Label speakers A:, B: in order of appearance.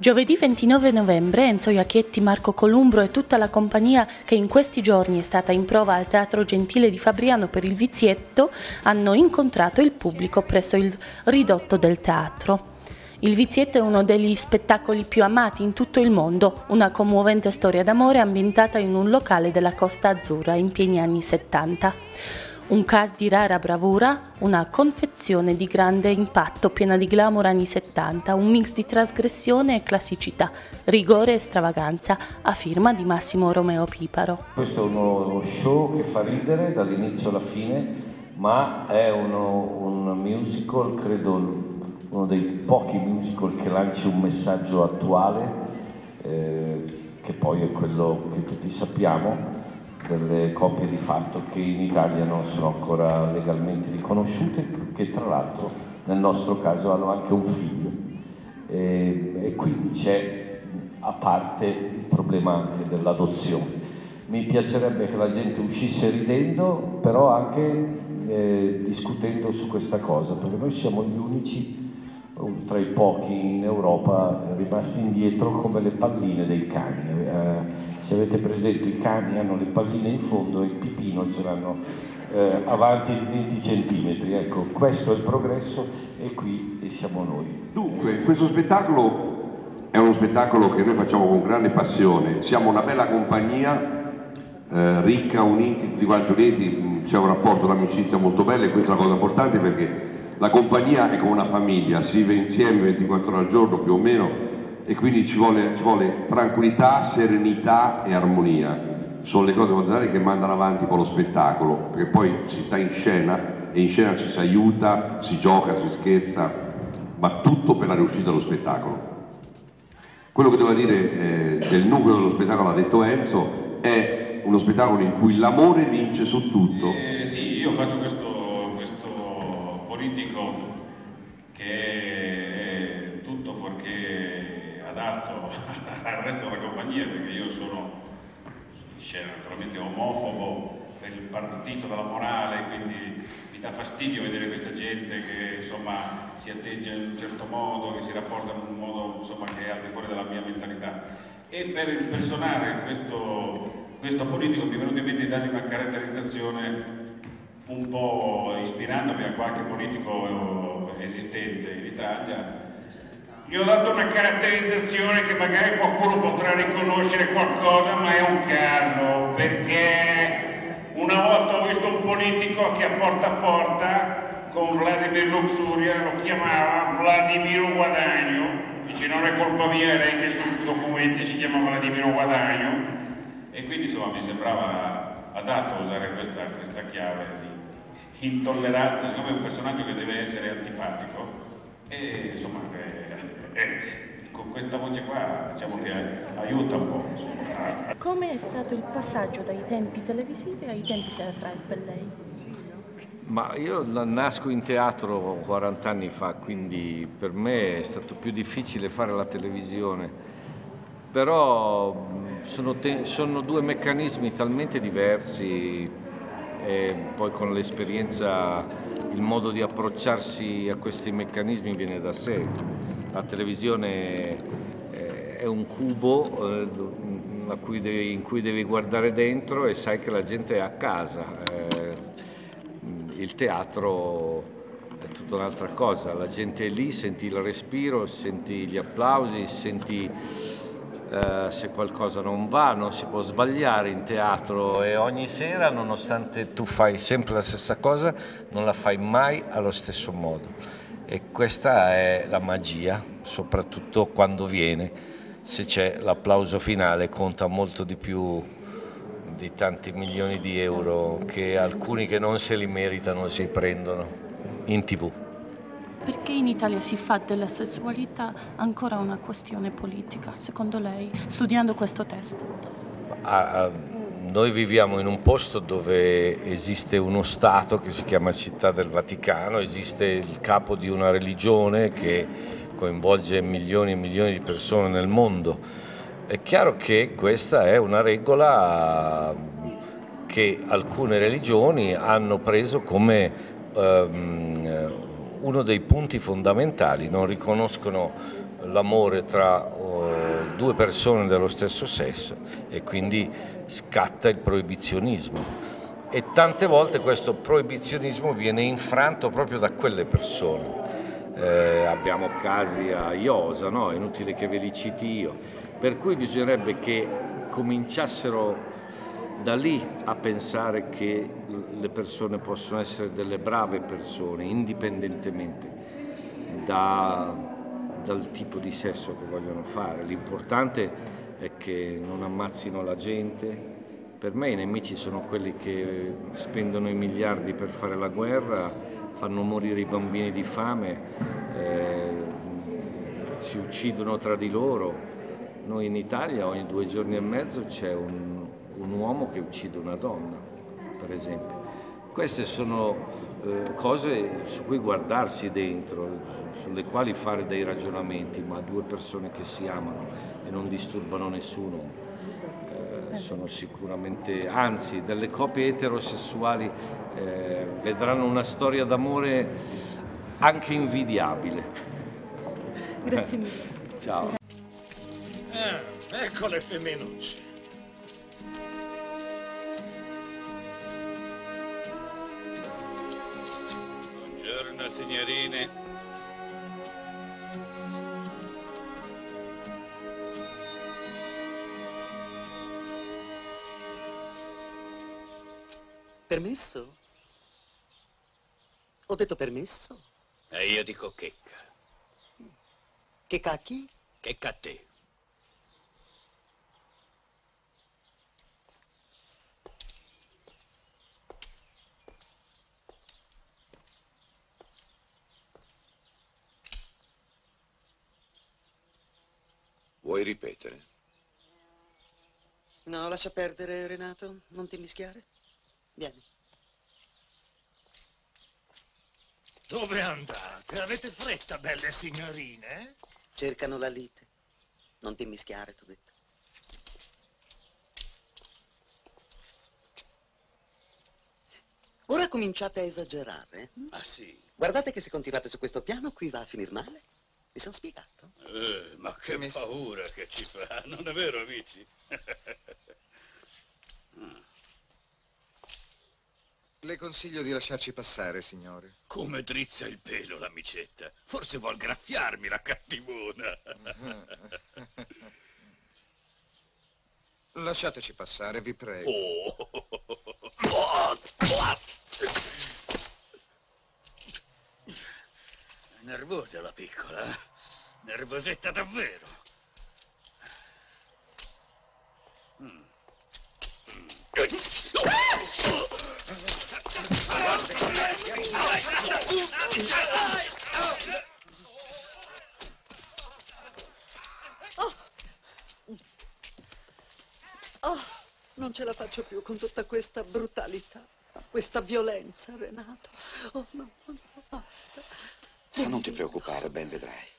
A: Giovedì 29 novembre Enzo Iacchetti, Marco Columbro e tutta la compagnia che in questi giorni è stata in prova al Teatro Gentile di Fabriano per il Vizietto hanno incontrato il pubblico presso il ridotto del teatro. Il Vizietto è uno degli spettacoli più amati in tutto il mondo, una commovente storia d'amore ambientata in un locale della Costa Azzurra in pieni anni 70. Un cast di rara bravura, una confezione di grande impatto piena di glamour anni 70, un mix di trasgressione e classicità, rigore e stravaganza, a firma di Massimo Romeo Piparo.
B: Questo è uno show che fa ridere dall'inizio alla fine, ma è un musical, credo uno dei pochi musical che lanci un messaggio attuale, che poi è quello che tutti sappiamo, delle coppie di fatto che in Italia non sono ancora legalmente riconosciute, che tra l'altro nel nostro caso hanno anche un figlio, e quindi c'è a parte il problema anche dell'adozione. Mi piacerebbe che la gente uscisse ridendo, però anche discutendo su questa cosa, perché noi siamo gli unici tra i pochi in Europa rimasti indietro come le palline dei cani. Se avete presente, i cani hanno le palline in fondo e il pipino ce l'hanno avanti di 20 centimetri. Ecco, questo è il progresso e qui siamo noi.
C: Dunque, questo spettacolo è uno spettacolo che noi facciamo con grande passione. Siamo una bella compagnia, ricca, uniti, tutti quanti uniti, c'è un rapporto d'amicizia molto bello e questa è una cosa importante perché la compagnia è come una famiglia, si vive insieme 24 ore al giorno più o meno e quindi ci vuole tranquillità, serenità e armonia. Sono le cose fondamentali che mandano avanti poi lo spettacolo, perché poi si sta in scena e in scena ci si aiuta, si gioca, si scherza, ma tutto per la riuscita dello spettacolo. Quello che devo dire del nucleo dello spettacolo, ha detto Enzo, è uno spettacolo in cui l'amore vince su tutto.
D: Sì, io faccio questo politico che è tutto fuorché adatto al resto della compagnia, perché io sono naturalmente omofobo per il partito della morale, quindi mi dà fastidio vedere questa gente che insomma si atteggia in un certo modo, che si rapporta in un modo insomma che è al di fuori della mia mentalità. E per impersonare questo politico mi è venuto in mente di dargli una caratterizzazione un po' ispirandomi a qualche politico esistente in Italia. Gli ho dato una caratterizzazione che magari qualcuno potrà riconoscere qualcosa, ma è un caso, perché una volta ho visto un politico che a porta con Vladimir Luxuria lo chiamava Vladimiro Guadagno, dice non è colpa mia, lei che sui documenti si chiama Vladimiro Guadagno, e quindi insomma mi sembrava adatto usare questa chiave di intolleranza, siccome è un personaggio che deve essere antipatico e insomma con questa voce qua diciamo che aiuta un po'.
A: Come è stato il passaggio dai tempi televisivi ai tempi teatrali per lei?
E: Ma io nasco in teatro 40 anni fa, quindi per me è stato più difficile fare la televisione, però sono due meccanismi talmente diversi. E poi con l'esperienza il modo di approcciarsi a questi meccanismi viene da sé. La televisione è un cubo in cui devi guardare dentro e sai che la gente è a casa. Il teatro è tutta un'altra cosa, la gente è lì, senti il respiro, senti gli applausi, senti se qualcosa non va, non si può sbagliare in teatro e ogni sera, nonostante tu fai sempre la stessa cosa, non la fai mai allo stesso modo. E questa è la magia, soprattutto quando viene. Se c'è l'applauso finale conta molto di più di tanti milioni di euro che alcuni che non se li meritano si prendono in TV.
A: Perché in Italia si fa della sessualità ancora una questione politica, secondo lei, studiando questo testo?
E: Noi viviamo in un posto dove esiste uno Stato che si chiama Città del Vaticano, esiste il capo di una religione che coinvolge milioni e milioni di persone nel mondo. È chiaro che questa è una regola che alcune religioni hanno preso come uno dei punti fondamentali, non riconoscono l'amore tra due persone dello stesso sesso e quindi scatta il proibizionismo. E tante volte questo proibizionismo viene infranto proprio da quelle persone. Abbiamo casi a iosa, no? È inutile che ve li citi io, per cui bisognerebbe che cominciassero da lì a pensare che le persone possono essere delle brave persone, indipendentemente dal tipo di sesso che vogliono fare. L'importante è che non ammazzino la gente. Per me i nemici sono quelli che spendono i miliardi per fare la guerra, fanno morire i bambini di fame, si uccidono tra di loro. Noi in Italia ogni 2 giorni e mezzo c'è un uomo che uccide una donna, per esempio. Queste sono cose su cui guardarsi dentro, sulle quali fare dei ragionamenti, ma due persone che si amano e non disturbano nessuno sono sicuramente, anzi, delle coppie eterosessuali vedranno una storia d'amore anche invidiabile.
A: Grazie mille.
E: Ciao.
F: Ecco le femminucce. Buongiorno signorine.
G: Permesso? Ho detto permesso?
F: E io dico checca.
G: Che cacchi?
F: Checca a te.
C: Vuoi ripetere?
G: No, lascia perdere, Renato. Non ti mischiare. Vieni.
F: Dove andate? Avete fretta, belle signorine?
G: Cercano la lite. Non ti mischiare, t'ho detto. Ora cominciate a esagerare.
F: Ah sì?
G: Guardate che se continuate su questo piano qui va a finir male. Mi sono spiegato?
F: Ma che paura che ci fa, non è vero, amici?
H: Le consiglio di lasciarci passare, signore.
F: Come drizza il pelo l'amicetta. Forse vuol graffiarmi la cattivona.
H: Lasciateci passare, vi prego.
F: È nervosa la piccola, eh? Nervosetta davvero.
G: Oh, non ce la faccio più con tutta questa brutalità, questa violenza, Renato. Oh, no, basta.
C: Ma non ti preoccupare, ben vedrai.